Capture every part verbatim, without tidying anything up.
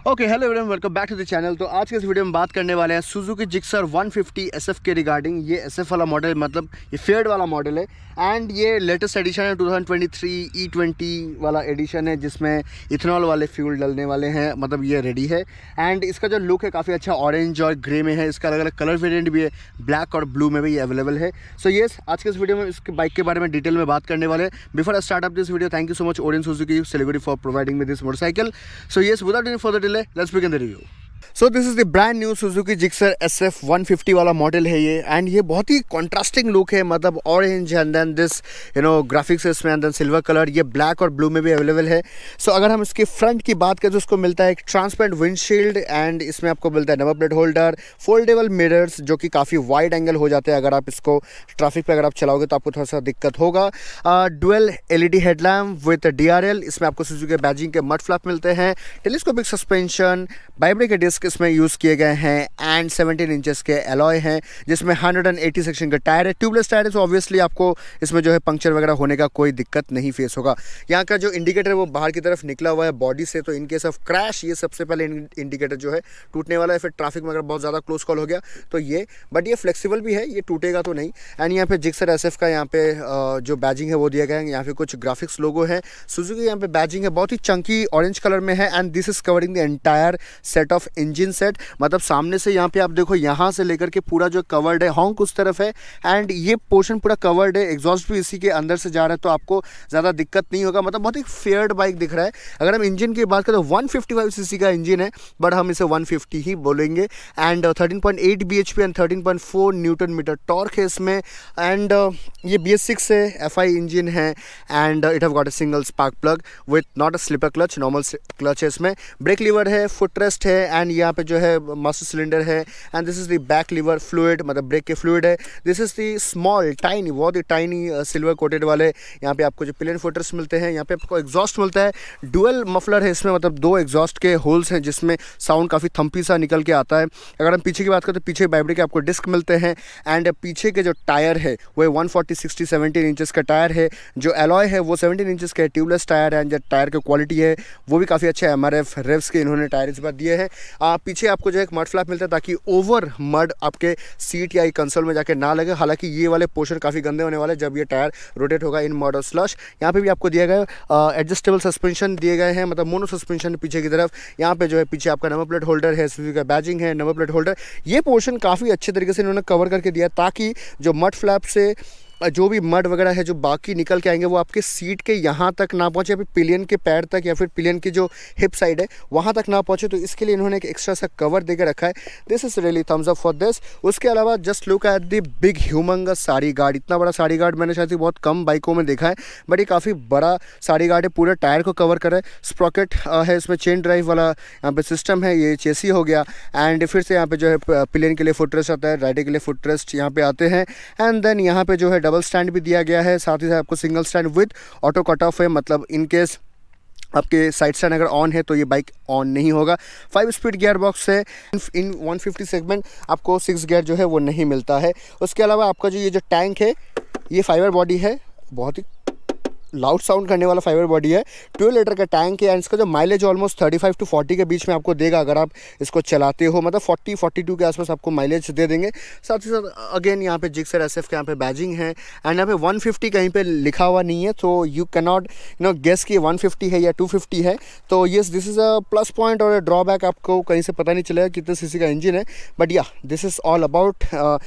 Okay hello everyone, welcome back to the channel. तो आज के इस वीडियो में बात करने वाले हैं Suzuki Gixxer one fifty S F के रिगार्डिंग। ये एस एफ वाला मॉडल, मतलब ये फेयर्ड वाला मॉडल है एंड ये लेटेस्ट एडिशन है। Two thousand twenty three E twenty वाला एडिशन है जिसमें इथेनॉल वाले फ्यूल डलने वाले हैं, मतलब ये रेडी है। एंड इसका जो लुक है काफ़ी अच्छा ऑरेंज और ग्रे में है। इसका अलग अलग कलर वेरिएंट भी है, ब्लैक और ब्लू में भी ये अवेलेबल है। सो so, ये yes, आज के इस वीडियो में इसके बाइक के बारे में डिटेल में बात करने वाले हैं। Before I start up this video, thank you so much Orion Suzuki Siliguri for providing me this motorcycle. So yes, without any further delay, let's begin the review. So this is the brand new Suzuki Gixxer S F one fifty वाला model है ये। And ये बहुत ही contrasting look है, मतलब orange and then this you know graphics इसमें and then silver colour. ये black और ब्लू में भी अवेलेबल है। सो so, अगर हम इसके फ्रंट की बात करें तो उसको मिलता है एक ट्रांसपेरेंट विंडशील्ड एंड इसमें आपको मिलता है number plate holder, foldable mirrors जो कि काफ़ी वाइड एंगल हो जाते हैं। अगर आप इसको ट्रैफिक पर अगर आप चलाओगे तो आपको थोड़ा सा दिक्कत होगा। Dual L E D headlamp with D R L, इसमें आपको सुजुकी बैजिंग के मड फ्लैप मिलते हैं। टेलीस्कोपिक सस्पेंशन, बाइब्रेक के डिस्क इसमें यूज़ किए गए हैं एंड सेवनटीन इंचेस के एलॉय हैं जिसमें वन एटी सेक्शन का टायर है। ट्यूबलेस टायर है, तो ऑब्वियसली आपको इसमें जो है पंक्चर वगैरह होने का कोई दिक्कत नहीं फेस होगा। यहाँ का जो इंडिकेटर है वो बाहर की तरफ निकला हुआ है बॉडी से, तो इन केस ऑफ क्रैश ये सबसे पहले इंडिकेटर जो है टूटने वाला है। फिर ट्रैफिक में अगर बहुत ज़्यादा क्लोज कॉल हो गया तो ये, बट ये फ्लेक्सिबल भी है, ये टूटेगा तो नहीं। एंड यहाँ पे जिक्सर एस एफ का यहाँ पे जो बैजिंग है वो दिया गया है। यहाँ पे कुछ ग्राफिक्स लोगो है। सुजुकी यहाँ पे बैजिंग है बहुत ही चंकी ऑरेंज कलर में है and this is covering the entire set of engine set. मतलब सामने से यहाँ पे आप देखो, यहाँ से लेकर के पूरा जो कवर्ड है, हॉन्क उस तरफ है एंड ये पोर्शन पूरा कवर्ड है। एग्जॉस्ट भी इसी के अंदर से जा रहा है, तो आपको ज़्यादा दिक्कत नहीं होगा। मतलब बहुत ही फेयर्ड बाइक दिख रहा है। अगर हम इंजन की बात करें तो वन फिफ्टी फाइव सीसी का इंजन है, बट हम इसे वन फिफ्टी ही बोलेंगे। And thirteen point eight B H P and thirteen point four newton metre torque है इसमें। एंड uh, ये बी एस सिक्स है, एफ आई इंजन है and it have got a single spark plug with not a slipper clutch, normal clutch है इसमें। Brake lever है, foot rest है and यहाँ पे जो है मास्टर सिलेंडर है। And this is the back lever fluid, मतलब ब्रेक के फ्लूइड है। This is the small tiny, बहुत ही टाइनी सिल्वर कोटेड वाले यहाँ पे आपको जो पिलियन फुटर्स मिलते हैं। यहाँ पे आपको एग्जॉस्ट मिलता है, डुअल मफलर है इसमें, मतलब दो एग्जॉस्ट के होल्स हैं जिसमें साउंड काफ़ी थम्पी सा निकल के आता है। अगर हम पीछे की बात करें तो पीछे वाइब्रेक के आपको डिस्क मिलते हैं एंड पीछे के जो टायर है वो one forty sixty seventeen inches का टायर है। जो एलॉय है वो सेवनटीन इंचेस का ट्यूबलेस टायर है एंड जो टायर की क्वालिटी है वो भी काफ़ी अच्छा है। एम आर एफ रेव्स के इन्होंने टायर इस बार दिए हैं। पीछे आपको जो एक मड फ्लैप मिलता है ताकि ओवर मड आपके सीट या कंसोल में जाके ना लगे। हालांकि ये वाले पोर्शन काफ़ी गंदे होने वाले जब ये टायर रोटेट होगा इन मड और स्लश। यहाँ पे भी आपको दिया गया एडजस्टेबल सस्पेंशन दिए गए हैं, मतलब मोनो सस्पेंशन पीछे की तरफ। यहाँ पे जो है पीछे आपका नंबर प्लेट होल्डर है, सुजुकी का बैजिंग है, नंबर प्लेट होल्डर। ये पोर्शन काफ़ी अच्छे तरीके से इन्होंने कवर करके दिया ताकि जो मड फ्लैप से जो भी मड वगैरह है जो बाकी निकल के आएंगे वो आपके सीट के यहाँ तक ना पहुँचे, फिर पिलियन के पैर तक या फिर पिलियन की जो हिप साइड है वहाँ तक ना पहुँचे। तो इसके लिए इन्होंने एक एक्स्ट्रा सा कवर देकर रखा है। This is really thumbs up for this. उसके अलावा just look at the big humongous sari guard. इतना बड़ा साड़ी गार्ड मैंने शायद बहुत कम बाइकों में देखा है, बट ये काफ़ी बड़ा साड़ी गार्ड है, पूरे टायर को कवर कर रहा है। स्प्रॉकेट है इसमें, चेन ड्राइव वाला यहाँ पे सिस्टम है, ये चेसी हो गया। एंड फिर से यहाँ पे जो है पिलियन के लिए फुटरेस्ट आता है, राइडर के लिए फुटरेस्ट यहाँ पे आते हैं। एंड देन यहाँ पे जो है डबल स्टैंड भी दिया गया है, साथ ही साथ आपको single stand with auto cut off है, मतलब इन केस आपके साइड स्टैंड अगर ऑन है तो ये बाइक ऑन नहीं होगा। फाइव स्पीड गियर बॉक्स है। इन वन फिफ्टी सेगमेंट आपको सिक्स गियर जो है वो नहीं मिलता है। उसके अलावा आपका जो ये जो टैंक है ये फाइबर बॉडी है, बहुत ही लाउड साउंड करने वाला फाइबर बॉडी है। ट्वेल्व लीटर का टैंक है एंड इसका जो mileage almost thirty five to forty के बीच में आपको देगा अगर आप इसको चलाते हो, मतलब फोर्टी फोर्टी टू के आसपास आपको माइलेज दे देंगे। साथ ही साथ अगेन यहाँ पे जिक्सर एस एफ के यहाँ पे बैजिंग है एंड यहाँ पे वन फिफ्टी कहीं पे लिखा हुआ नहीं है, तो you can not you know guess कि वन फिफ्टी है या टू फिफ्टी है। तो yes, this is a plus point और ड्रॉबैक, आपको कहीं से पता नहीं चलेगा कितने सीसी का इंजन है, but yeah this is all about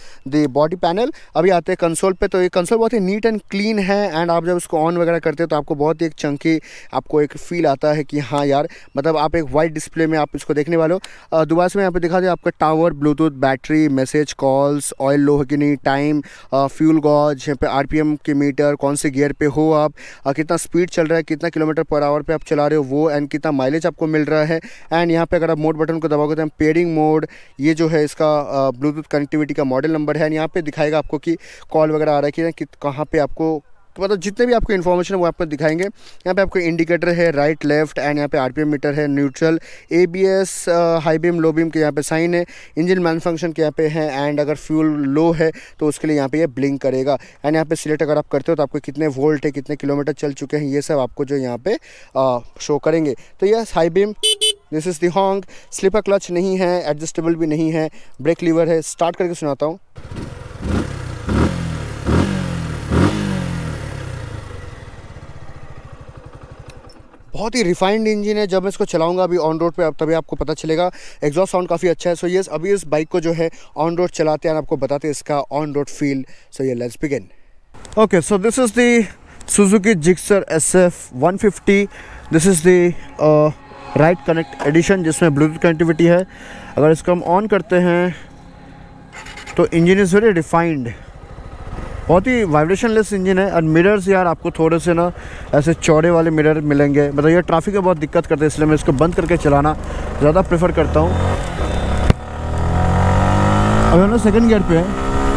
the body panel. अभी आते हैं कंसोल पे, तो ये कंसोल बहुत ही नीट एंड क्लीन है एंड आप जब इसको ऑन वगैरह करते हो तो आपको बहुत एक चंकी आपको एक फील आता है कि हाँ यार, मतलब आप एक वाइड डिस्प्ले में आप इसको देखने वाले हो। दोबारा से मैं यहाँ पे दिखा दूँ आपका tower, Bluetooth, battery, message, calls, oil low है कि नहीं, टाइम, फ्यूल गॉज, यहाँ पे आरपीएम के मीटर, कौन से गियर पे हो आप, आ, कितना स्पीड चल रहा है, कितना किलोमीटर पर आवर पे आप चला रहे हो वो, एंड कितना माइलेज आपको मिल रहा है। एंड यहाँ पे अगर आप मोड बटन को दबाओगे तो पेयरिंग मोड, ये जो है इसका ब्लूटूथ कनेक्टिविटी का मॉडल नंबर है एंड यहाँ पे दिखाएगा आपको कि कॉल वगैरह आ रहा है कि कहाँ पे आपको, मतलब जितने भी आपको इन्फॉर्मेशन है वो आपको दिखाएंगे। यहाँ पे आपको इंडिकेटर है राइट लेफ्ट एंड यहाँ पे आरपीएम मीटर है, neutral, ABS, high beam low beam के यहाँ पे साइन है, इंजन मैन फंक्शन के यहाँ पे है एंड अगर फ्यूल लो है तो उसके लिए यहाँ पे ये ब्लिंक करेगा। एंड यहाँ पे सिलेक्ट अगर आप करते हो तो आपको कितने वोल्ट है, कितने किलोमीटर चल चुके हैं, ये सब आपको जो यहाँ पे शो करेंगे। तो यह high beam this is the हॉन्ग। स्लिपर क्लच नहीं है, एडजस्टेबल भी नहीं है, ब्रेक लीवर है। स्टार्ट करके सुनाता हूँ। बहुत ही रिफाइंड इंजन है। जब मैं इसको चलाऊंगा अभी ऑन रोड पे, अब तभी आपको पता चलेगा। एग्जॉस्ट साउंड काफ़ी अच्छा है। सो यस, अभी इस बाइक को जो है ऑन रोड चलाते हैं, आपको बताते हैं इसका ऑन रोड फील। सो ये let's begin. Okay, so this is the Suzuki Gixxer S F one fifty. This is the ride connect edition जिसमें ब्लूटूथ कनेक्टिविटी है। अगर इसको हम ऑन करते हैं तो इंजन इज़ वेरी रिफाइंड, बहुत ही वाइब्रेशनलेस इंजन है। और मिरर्स यार आपको थोड़े से ना ऐसे चौड़े वाले मिरर मिलेंगे, मतलब ये ट्रैफिक में बहुत दिक्कत करते हैं, इसलिए मैं इसको बंद करके चलाना ज़्यादा प्रेफर करता हूँ। अब हम लोग सेकेंड गियर पे है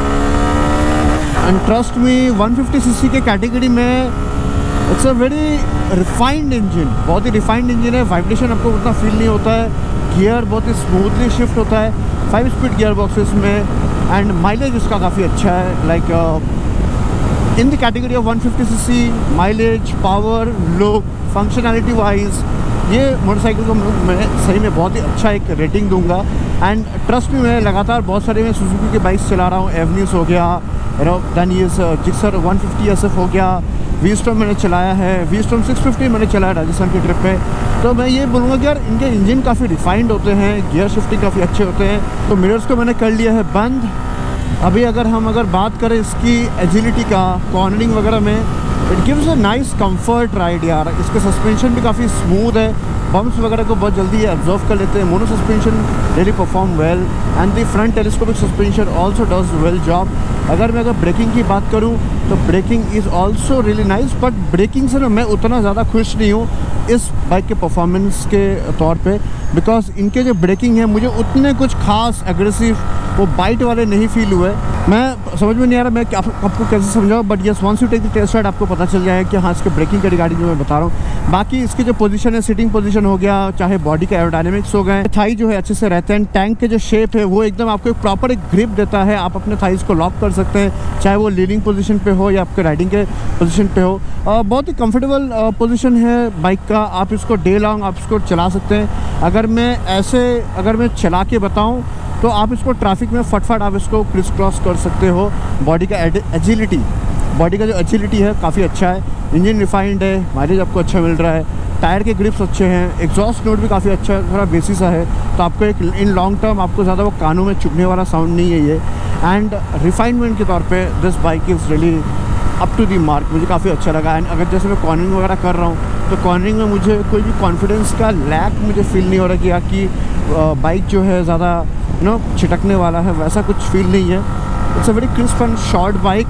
and trust me one fifty C C के कैटेगरी में it's a very refined engine, बहुत ही रिफाइंड इंजन है। वाइब्रेशन आपको उतना फील नहीं होता है, गियर बहुत ही स्मूथली शिफ्ट होता है, फाइव स्पीड गियर बॉक्सेस में। एंड माइलेज इसका काफ़ी अच्छा है, like in the category of one fifty C C, mileage, power, look, functionality wise ये मोटरसाइकिल को मैं सही में बहुत ही अच्छा एक रेटिंग दूंगा। एंड ट्रस्ट में मैं लगातार बहुत सारे मैं सुजुकी के बाइक्स चला रहा हूँ। एवन्यूज़ हो गया, दैन ये Gixxer one fifty S F हो गया, वी स्टॉर्म मैंने चलाया है, वी स्टॉर्म सिक्स फिफ्टी मैंने चलाया राजस्थान की ट्रिप पे। तो मैं ये बोलूँगा कि यार इनके इंजन काफ़ी रिफाइंड होते हैं, गियर शिफ्टिंग काफ़ी अच्छे होते हैं। तो मिरर्स को मैंने कर लिया है बंद। अभी अगर हम अगर बात करें इसकी एजिलिटी का, कॉर्नरिंग वगैरह में, it gives a nice comfort ride यार। इसके सस्पेंशन भी काफ़ी स्मूथ है, बम्प्स वगैरह को बहुत जल्दी एब्जॉर्व कर लेते हैं। Mono suspension really perform well and the front telescopic suspension also does well job. अगर मैं अगर ब्रेकिंग की बात करूं तो braking is also really nice, but braking से ना मैं उतना ज़्यादा खुश नहीं हूँ इस बाइक के परफॉर्मेंस के तौर पे, बिकॉज इनके जो ब्रेकिंग है मुझे उतने कुछ खास एग्रेसिव वो बाइट वाले नहीं फील हुए। मैं समझ में नहीं आ रहा मैं आप, आपको कैसे समझाऊँ, but yes once you take the test ride आपको पता चल जाएगा कि हाँ इसके ब्रेकिंग के रिगार्डिंग जो मैं बता रहा हूँ। बाकी इसकी जो पोजीशन है, सिटिंग पोजीशन हो गया, चाहे बॉडी के एरोडायनेमिक्स हो गए, थाई जो है अच्छे से रहते हैं, टैंक के जो शेप है वो एकदम आपको एक प्रॉपर एक ग्रिप देता है। आप अपने थाइस को लॉक कर सकते हैं, चाहे वो लीनिंग पोजीशन पे हो या आपके राइडिंग के पोजीशन पे हो। आ, बहुत ही कंफर्टेबल पोजीशन है बाइक का। आप इसको डे लॉन्ग आप इसको चला सकते हैं। अगर मैं ऐसे अगर मैं चला के बताऊँ तो आप इसको ट्रैफिक में फटफट आप इसको क्रिस क्रॉस कर सकते हो। बॉडी का एजिलिटी बॉडी का जो एजिलिटी है काफ़ी अच्छा है, इंजन रिफाइंड है, माइलेज आपको अच्छा मिल रहा है, टायर के ग्रिप्स अच्छे हैं, एग्जॉस्ट नोट भी काफ़ी अच्छा है, थोड़ा बेसी सा है, तो आपको एक इन लॉन्ग टर्म आपको ज़्यादा वो कानों में चुभने वाला साउंड नहीं है ये। एंड रिफाइनमेंट के तौर पे this bike is really up to the mark, मुझे काफ़ी अच्छा लगा। एंड अगर जैसे मैं कॉर्नरिंग वगैरह कर रहा हूँ तो कॉर्नरिंग में मुझे कोई भी कॉन्फिडेंस का लैक मुझे फील नहीं हो रहा कि आपकी बाइक जो है ज़्यादा यू नो छिटकने वाला है, वैसा कुछ फील नहीं है। It's a very crisp and short bike.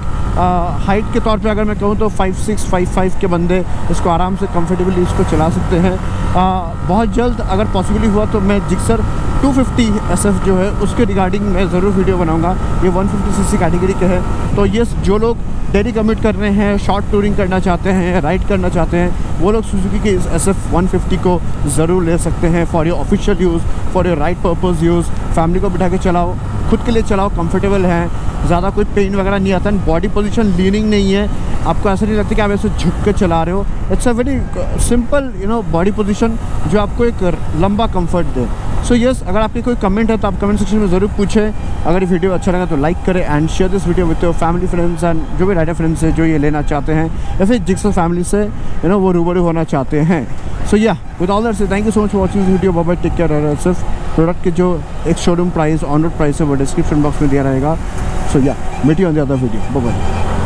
Height के तौर पे अगर मैं कहूँ तो फाइव सिक्स फाइव फाइव के बंदे इसको आराम से कंफर्टेबली इसको चला सकते हैं। uh, बहुत जल्द अगर पॉसिबली हुआ तो मैं Gixxer two fifty S F जो है उसके रिगार्डिंग मैं ज़रूर वीडियो बनाऊंगा। ये one fifty C C category के है, तो ये जो लोग डेली कमिट कर रहे हैं, शॉर्ट टूरिंग करना चाहते हैं, राइड करना चाहते हैं, वो लोग सुजुकी के इस एस एफ वन फिफ्टी को ज़रूर ले सकते हैं for your official use, for your ride purpose use. Family को बिठा के चलाओ, खुद के लिए चलाओ, कंफर्टेबल है, ज़्यादा कोई पेन वगैरह नहीं आता है, बॉडी पोजीशन लीनिंग नहीं है, आपको ऐसा नहीं लगता कि आप ऐसे झुक के चला रहे हो। It's a very simple you know body position जो आपको एक लंबा कंफर्ट दे। सो so, यस yes, अगर आपके कोई कमेंट है तो आप कमेंट सेक्शन में ज़रूर पूछें। अगर ये वीडियो अच्छा लगा तो लाइक करें and share this video with your family friends and जो भी राइडर फ्रेंड्स है जो ये लेना चाहते हैं या फिर जिक्सर फैमिली से यू नो वो रूबरू होना चाहते हैं। So yeah with all that से thank you so much for watching this video. Bye bye, take care. सिर्फ प्रोडक्ट के जो एक showroom price on road price है वो डिस्क्रिप्शन बॉक्स में दिया रहेगा। So yeah meet you on the other video. Bye bye.